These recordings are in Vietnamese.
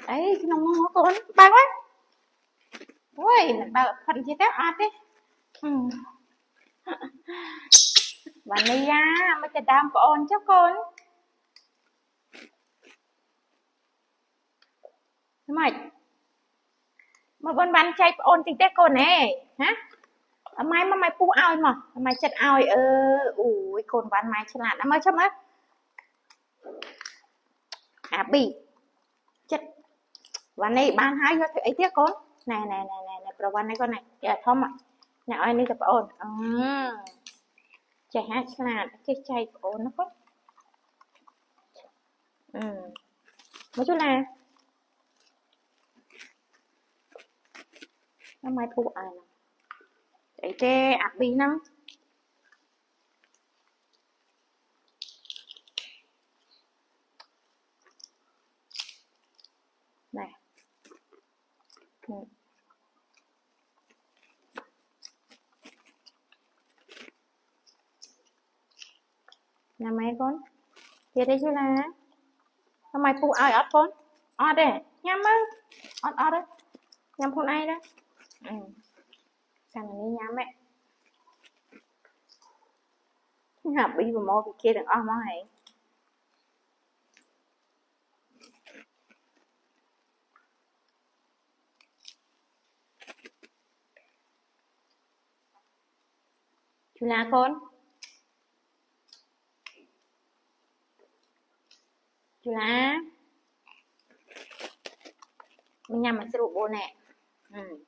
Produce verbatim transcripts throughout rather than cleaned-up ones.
đấy cái nông nó con bao ấy ôi mình bao phần chi tiết át đi ừ. Và này à mớiจะดามcon cho con mày mà bên ban chạy ôn tình tiết con nè hả mai mà mày pu ao mà mày chật ao ơ ui con ban màyฉลาดนะmới chấm á à bị chếtวันนี้บ้านหายก็ไอ้เตี้ยก้นนายนายนายนายนายประวันนี้ก็นายอย่าทอมอ่ะนายอ้อยนี่จะปอนอืมใจหาขนาดใจใจปอนนะก้นอืมไม่ช่วยนะทำไมพูดอะไรนะไอ้เจ้อักบีนั่งnày nhà mấy con thì đây chứ làทำไมปูเอาออดคนออดเด้ยำมั้งออดออดเด้ยำคนไอ้เด้อืมสั่งอันนี้ยำแม่หาบีบมอบีkia đừng ôm món này chú là con chú là mình nhầm mình sẽ đụng bộ nè ừ.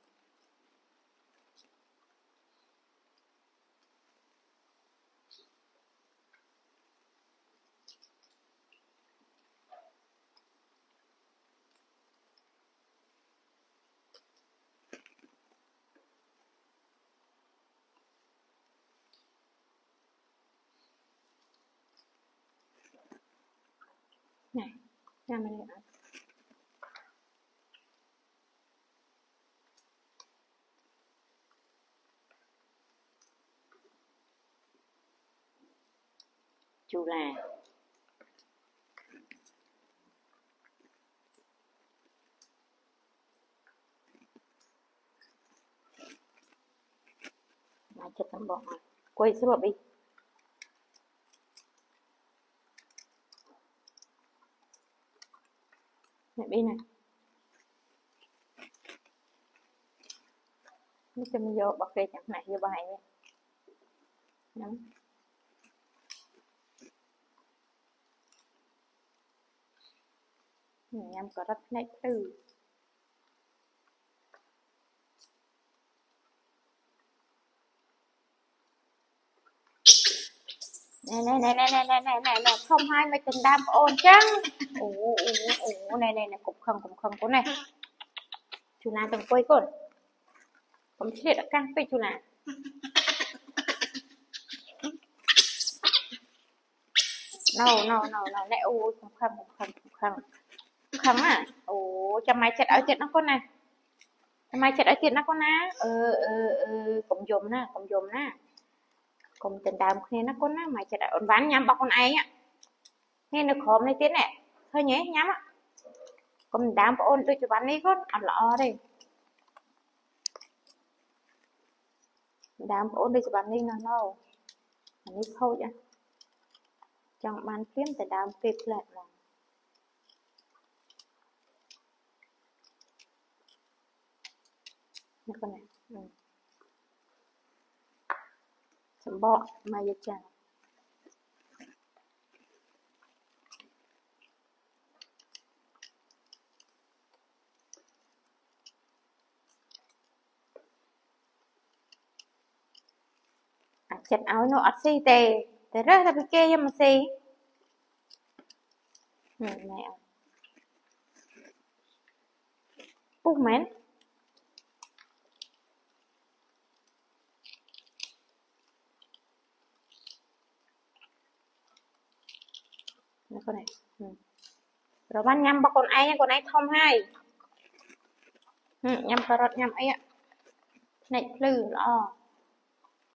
Này nhầm mình đi chú là mà chật tấm bọt này quay sẽ bọt đi này đi này nó cho mình vô bọt đây chẳng này vô bài này nắm nhằm có rất nét từ này này này này này này này này này không hai mấy tình đam ôn chăng ủ ủ ủ này này này cục khăn cục khăn của này chú nào từng quay con không chết đã căng tay chú nào no no no no này ui cục khăn cục khăn cục khăn cục khăn à ủ cho mày chết ở chết nó con này cho mày chết ở chết nó con ná ừ ừ ừ cũng dùng nè cũng dùng nè cùng tình đàm khi nó có nó mà chả đã ổn bán nhắm bọc con ấy á nghe được khóm này tiến này thôi nhé nhắm á cùng đàm ôn tôi cho bán đi con ăn lọ đây đàm ôn đi cho bán đi nào đâu ăn đi thôi chứ trong bán kiếm từ đàm kịp lại là nó con này ừ. Bọ mà giờ chả à, chặt áo nó ắt xì tề tề rất là cái kia mà xì ừ, này bút mến con này ừ. Rồi bán nhâm bao con ai con ai thông hai ừ, nhâm cà rốt nhâm ấy ạ này lư lo